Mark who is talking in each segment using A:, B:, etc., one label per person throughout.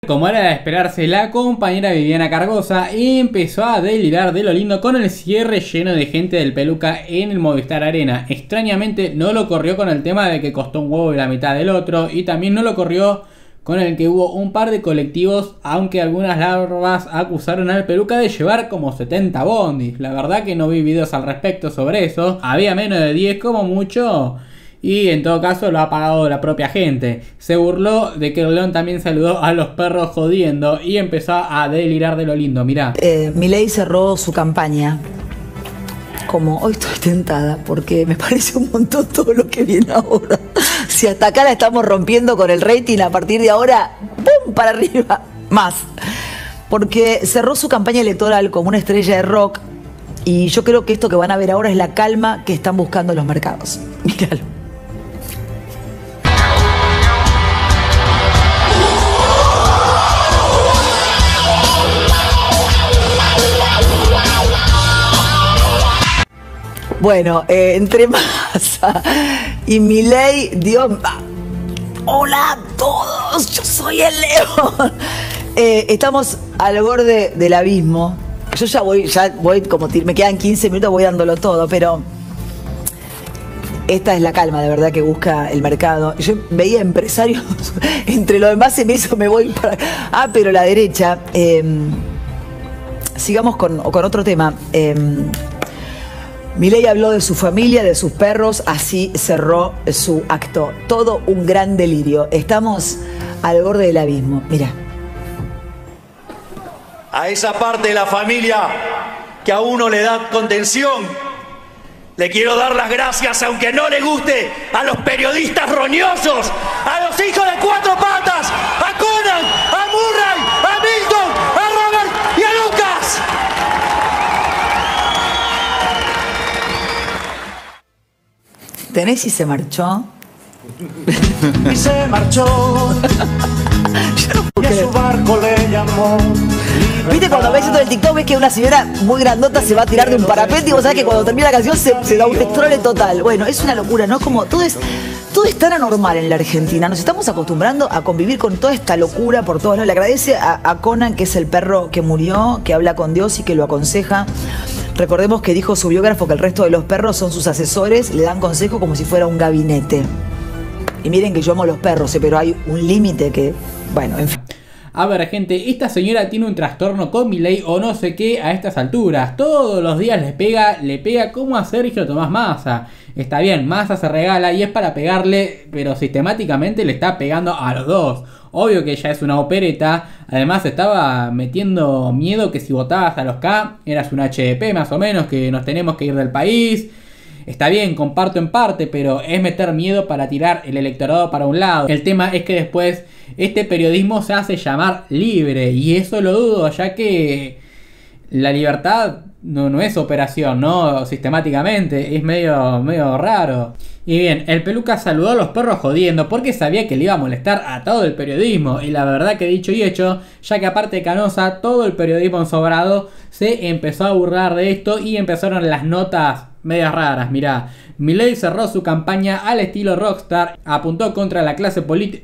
A: Como era de esperarse, la compañera Viviana Cargosa empezó a delirar de lo lindo con el cierre lleno de gente del Peluca en el Movistar Arena. Extrañamente no lo corrió con el tema de que costó un huevo y la mitad del otro, y también no lo corrió con el que hubo un par de colectivos, aunque algunas larvas acusaron al Peluca de llevar como 70 bondis. La verdad que no vi videos al respecto sobre eso, había menos de 10 como mucho. Y en todo caso lo ha pagado la propia gente. Se burló de que el León también saludó a los perros jodiendo y empezó a delirar de lo lindo, mirá.
B: Milei cerró su campaña. Como hoy estoy tentada porque me parece un montón todo lo que viene ahora. Si hasta acá la estamos rompiendo con el rating, a partir de ahora, ¡pum!, para arriba, más. Porque cerró su campaña electoral como una estrella de rock. Y yo creo que esto que van a ver ahora es la calma que están buscando los mercados. Míralo. Bueno, entre Massa y Milei, Dios... Hola a todos, yo soy el León. Estamos al borde del abismo. Yo ya voy como me quedan 15 minutos, voy dándolo todo, pero esta es la calma de verdad que busca el mercado. Yo veía empresarios, entre lo demás en eso me voy para... pero la derecha. Sigamos con otro tema. Milei habló de su familia, de sus perros, así cerró su acto. Todo un gran delirio. Estamos al borde del abismo. Mira.
C: A esa parte de la familia que a uno le da contención, le quiero dar las gracias, aunque no le guste, a los periodistas roñosos, a los hijos de cuatro patas, a Conan, a Murray, a Milton, a Robert y a Lucas.
B: ¿Tenés y se marchó?
C: Y se marchó. Y a su barco le llamó.
B: ¿Viste cuando ves esto del TikTok, ves que una señora muy grandota se va a tirar de un parapente y vos sabés que cuando termina la canción se da un destrole total? Bueno, es una locura, ¿no? Como todo es tan anormal en la Argentina. Nos estamos acostumbrando a convivir con toda esta locura por todos lados. Le agradece a Conan, que es el perro que murió, que habla con Dios y que lo aconseja. Recordemos que dijo su biógrafo que el resto de los perros son sus asesores, le dan consejo como si fuera un gabinete. Y miren que yo amo los perros, pero hay un límite que, bueno, en fin.
A: A ver, gente, esta señora tiene un trastorno con Milei o no sé qué a estas alturas. Todos los días le pega como a Sergio Tomás Massa. Está bien, Massa se regala y es para pegarle, pero sistemáticamente le está pegando a los dos. Obvio que ella es una opereta. Además estaba metiendo miedo que si votabas a los K eras un HDP más o menos, que nos tenemos que ir del país. Está bien, comparto en parte, pero es meter miedo para tirar el electorado para un lado. El tema es que después este periodismo se hace llamar libre, y eso lo dudo, ya que la libertad no es operación, ¿no? Sistemáticamente, es medio raro. Y bien, el Peluca saludó a los perros jodiendo porque sabía que le iba a molestar a todo el periodismo. Y la verdad que dicho y hecho, ya que aparte de Canosa, todo el periodismo ensobrado se empezó a burlar de esto y empezaron las notas medias raras. Mirá, Milei cerró su campaña al estilo rockstar, apuntó a la clase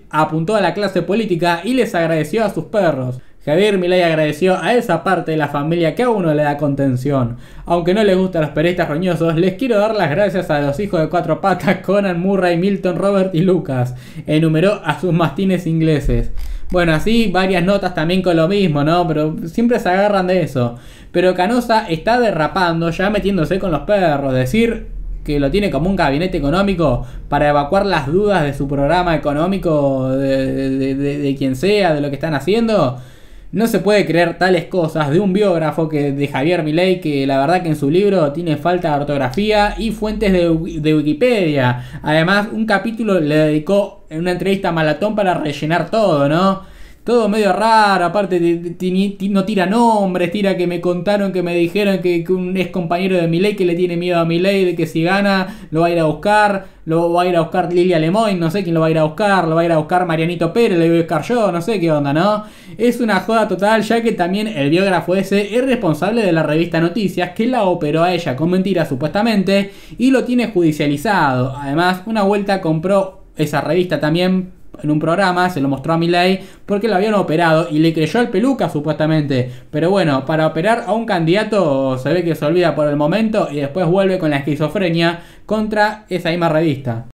A: política y les agradeció a sus perros. Javier Milei agradeció a esa parte de la familia que a uno le da contención. Aunque no les gustan los periodistas roñosos, les quiero dar las gracias a los hijos de cuatro patas, Conan, Murray, Milton, Robert y Lucas. Enumeró a sus mastines ingleses. Bueno, así varias notas también con lo mismo, ¿no? Pero siempre se agarran de eso. Pero Canosa está derrapando, ya metiéndose con los perros. Decir que lo tiene como un gabinete económico para evacuar las dudas de su programa económico, de quien sea, de lo que están haciendo. No se puede creer tales cosas de un biógrafo de Javier Milei, que la verdad que en su libro tiene falta de ortografía y fuentes de Wikipedia. Además, un capítulo le dedicó en una entrevista a Malatón para rellenar todo, ¿no? Todo medio raro, aparte no tira nombres, tira que me contaron, que me dijeron que un ex compañero de Milei que le tiene miedo a Milei, de que si gana lo va a ir a buscar, lo va a ir a buscar Lilia Lemoyne, no sé quién lo va a ir a buscar, lo va a ir a buscar Marianito Pérez, lo voy a buscar yo, no sé qué onda, ¿no? Es una joda total, ya que también el biógrafo ese es responsable de la revista Noticias, que la operó a ella con mentiras supuestamente, y lo tiene judicializado. Además, una vuelta compró esa revista también en un programa, se lo mostró a Milei porque lo habían operado y le creyó al peluca supuestamente. Pero bueno, para operar a un candidato se ve que se olvida por el momento y después vuelve con la esquizofrenia contra esa misma revista.